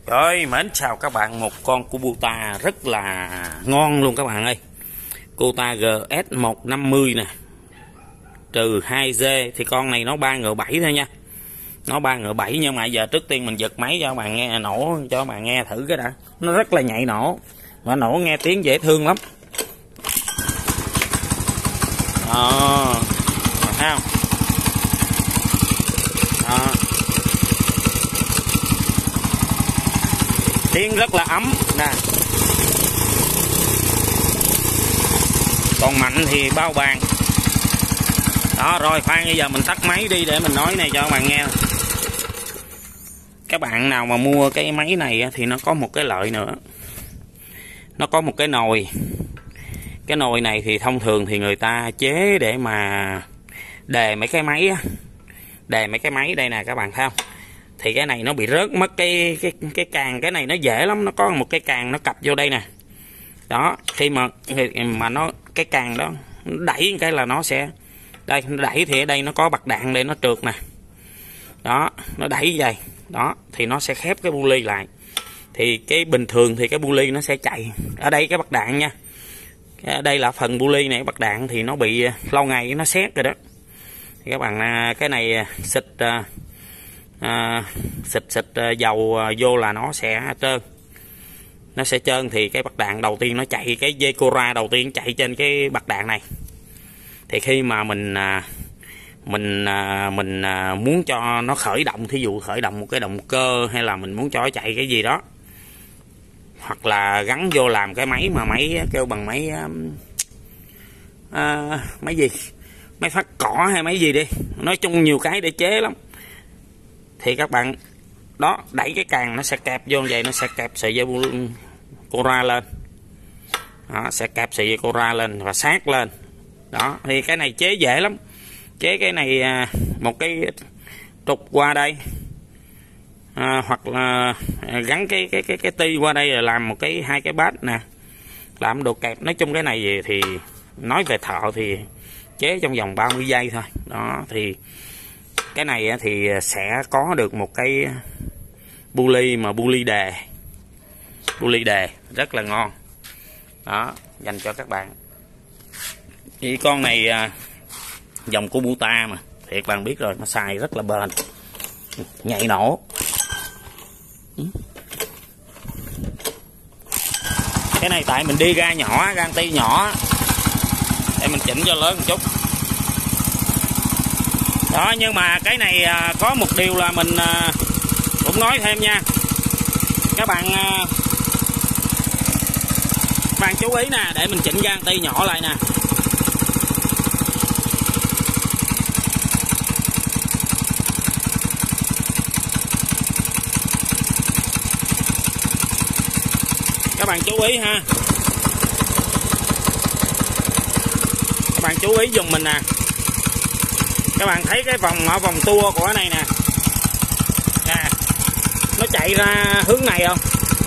Rồi, mến chào các bạn, một con Kubota rất là ngon luôn các bạn ơi. Kubota GS150 nè, trừ 2G thì con này nó 3 ngựa 7 thôi nha. Nó 3 ngựa 7 nhưng mà giờ trước tiên mình giật máy cho các bạn nghe nổ, cho các bạn nghe thử cái đã. Nó rất là nhạy nổ, mà nổ nghe tiếng dễ thương lắm. Thấy không? Tiếng rất là ấm nè, còn mạnh thì bao bàn. Đó rồi, khoan bây giờ mình tắt máy đi để mình nói này cho các bạn nghe. Các bạn nào mà mua cái máy này thì nó có một cái lợi nữa, nó có một cái nồi. Cái nồi này thì thông thường thì người ta chế để mà đề mấy cái máy á, đề mấy cái máy đây nè các bạn thấy không? Thì cái này nó bị rớt mất cái càng. Cái này nó dễ lắm, nó có một cái càng nó cặp vô đây nè. Đó, khi mà nó cái càng đó đẩy cái là nó sẽ đây, nó đẩy thì ở đây nó có bạc đạn để nó trượt nè. Đó, nó đẩy như vậy. Đó, thì nó sẽ khép cái bu ly lại. Thì cái bình thường thì cái bu ly nó sẽ chạy. Ở đây cái bạc đạn nha. Ở đây là phần bu ly này, bạc đạn thì nó bị lâu ngày nó xét rồi đó. Thì các bạn cái này xịt dầu vô là nó sẽ trơn. Nó sẽ trơn thì cái bạc đạn đầu tiên nó chạy, cái dây Cora đầu tiên chạy trên cái bạc đạn này. Thì khi mà mình muốn cho nó khởi động, thí dụ khởi động một cái động cơ hay là mình muốn cho nó chạy cái gì đó, hoặc là gắn vô làm cái máy mà máy kêu bằng máy máy gì, máy phát cỏ hay máy gì đi, nói chung nhiều cái để chế lắm. Thì các bạn đó đẩy cái càng nó sẽ kẹp vô vậy, nó sẽ kẹp sợi dây Cora lên. Đó, sẽ kẹp sợi dây Cora lên và sát lên. Đó, thì cái này chế dễ lắm. Chế cái này một cái trục qua đây, hoặc là gắn cái ti qua đây, là làm một cái hai cái bát nè, làm đồ kẹp. Nói chung cái này thì nói về thợ thì chế trong vòng 30 giây thôi. Đó, thì cái này thì sẽ có được một cái bu ly, mà bu ly đề rất là ngon. Đó, dành cho các bạn. Thì con này dòng Kubota mà thiệt bạn biết rồi, nó xài rất là bền, nhạy nổ. Cái này tại mình đi ga nhỏ, ga ti nhỏ để mình chỉnh cho lớn một chút. Đó, nhưng mà cái này có một điều là mình cũng nói thêm nha các bạn. Bạn chú ý nè, để mình chỉnh ga ti nhỏ lại nè. Các bạn chú ý ha, các bạn chú ý dùm mình nè. Các bạn thấy cái vòng tua của cái này nè, nó chạy ra hướng này không?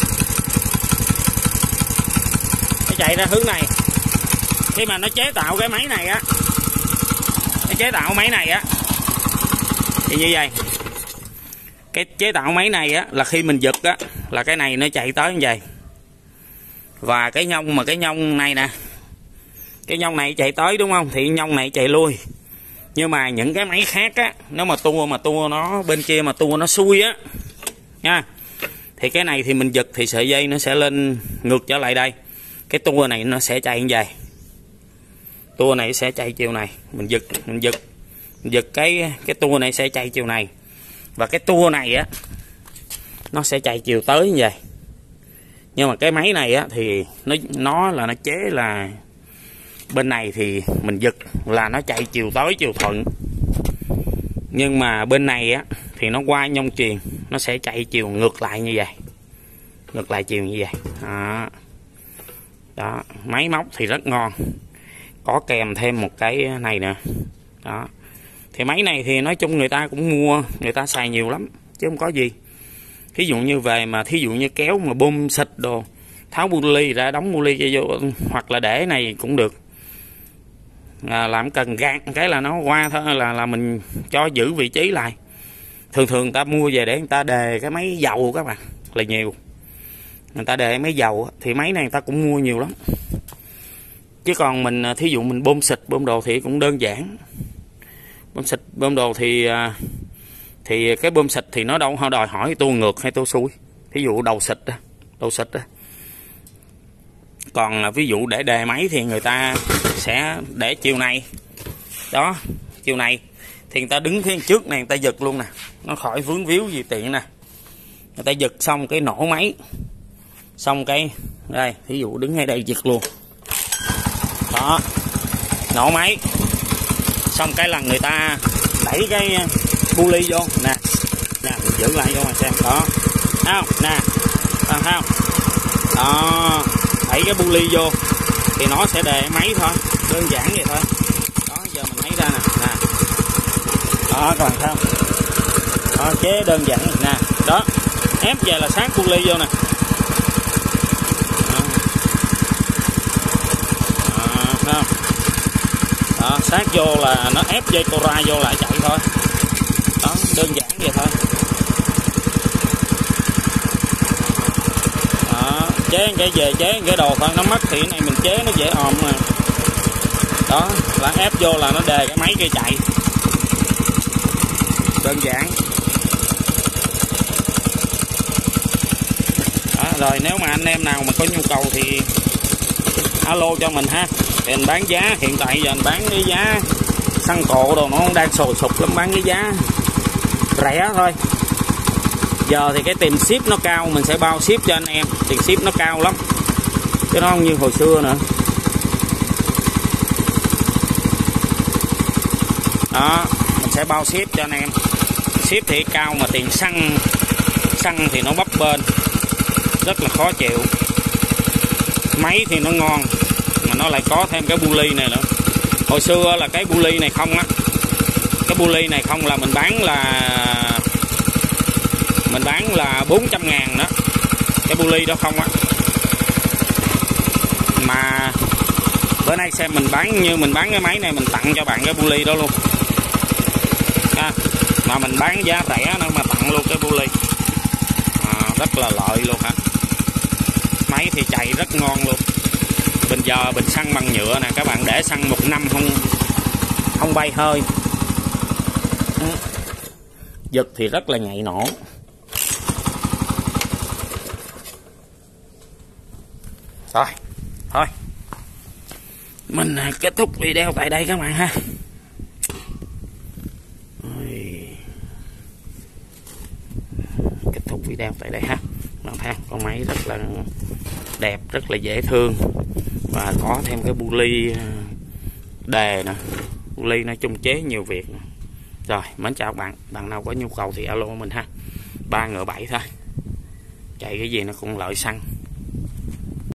Nó chạy ra hướng này. Khi mà nó chế tạo cái máy này á, nó chế tạo máy này á thì như vậy. Cái chế tạo máy này á là khi mình giật á là cái này nó chạy tới như vậy. Và cái nhông này nè, cái nhông này chạy tới đúng không, thì nhông này chạy lui. Nhưng mà những cái máy khác á, nếu mà tua nó bên kia mà tua nó xuôi á nha, thì cái này thì mình giật thì sợi dây nó sẽ lên ngược trở lại đây. Cái tua này nó sẽ chạy như vậy, tua này sẽ chạy chiều này. Mình giật cái tua này sẽ chạy chiều này, và cái tua này á nó sẽ chạy chiều tới như vậy. Nhưng mà cái máy này á thì nó chế là bên này thì mình giật là nó chạy chiều tới chiều thuận, nhưng mà bên này á thì nó qua nhông chuyền, nó sẽ chạy chiều ngược lại như vậy, ngược lại chiều như vậy. Đó, máy móc thì rất ngon, có kèm thêm một cái này nữa. Đó, thì máy này thì nói chung người ta cũng mua, người ta xài nhiều lắm chứ không có gì. Thí dụ như về mà thí dụ như kéo mà bơm xịt đồ, tháo bu ly ra, đóng bu ly cho vô, hoặc là để này cũng được. Làm cần gạt cái là nó qua thôi, là mình cho giữ vị trí lại. Thường người ta mua về để người ta đề cái máy dầu các bạn. là nhiều. Người ta để máy dầu thì máy này người ta cũng mua nhiều lắm. Chứ còn mình thí dụ mình bơm xịt bơm đồ thì cũng đơn giản. Bơm xịt bơm đồ thì cái bơm xịt thì nó đâu đòi hỏi tua ngược hay tua xuôi. Thí dụ đầu xịt đó. Còn ví dụ để đề máy thì người ta sẽ để chiều này. Đó, chiều này thì người ta đứng phía trước này người ta giật luôn nè, nó khỏi vướng víu gì tiện nè. Người ta giật xong cái nổ máy. Xong cái đây, ví dụ đứng ngay đây giật luôn. Đó, nổ máy. Xong cái là người ta đẩy cái bu ly vô nè. Nè, mình giữ lại cho mà xem. Đó. Thấy không? Nè. Thấy không? Đó, đẩy cái bu ly vô thì nó sẽ đề máy thôi, đơn giản vậy thôi. Đó, giờ mình lấy ra nè. Nè. Đó, các bạn thấy không? Đó, chế đơn giản nè. Đó, ép về là sát bu ly vô nè. Đó, đó, sát vô là nó ép dây cora vô lại chạy thôi. Đó, đơn giản vậy thôi. Đó, chế cái về chế cái đồ phân nó mất thì cái này mình chế nó dễ òm mà. Đó, là ép vô là nó đề cái máy kia chạy. Đơn giản. Đó, rồi nếu mà anh em nào mà có nhu cầu thì alo cho mình ha. Thì mình bán giá, hiện tại giờ mình bán cái giá xăng cộ đồ nó đang sồi sụp lắm, bán cái giá rẻ thôi. Giờ thì cái tiền ship nó cao, mình sẽ bao ship cho anh em, tiền ship nó cao lắm chứ nó không như hồi xưa nữa. Đó, mình sẽ bao ship cho anh em, ship thì cao mà tiền xăng thì nó bấp bênh, rất là khó chịu. Máy thì nó ngon mà nó lại có thêm cái bu ly này nữa. Hồi xưa là cái bu ly này không á, cái bu ly này không là mình bán là 400.000 đó, cái bu ly đó không á. Mà bữa nay xem mình bán cái máy này mình tặng cho bạn cái bu ly đó luôn à, mà mình bán giá rẻ nữa mà tặng luôn cái bu ly rất là lợi luôn hả. Máy thì chạy rất ngon luôn. Bình xăng bằng nhựa nè các bạn, để xăng 1 năm không bay hơi. Giật thì rất là nhạy nổ. Rồi, thôi mình kết thúc video tại đây các bạn ha. Kết thúc video tại đây ha. Bạn thấy con máy rất là đẹp, rất là dễ thương và có thêm cái bu ly đề nè. Bu ly nó chung chế nhiều việc nè. Rồi, mến chào bạn. Bạn nào có nhu cầu thì alo mình ha. 3 ngựa 7 thôi. Chạy cái gì nó cũng lợi xăng.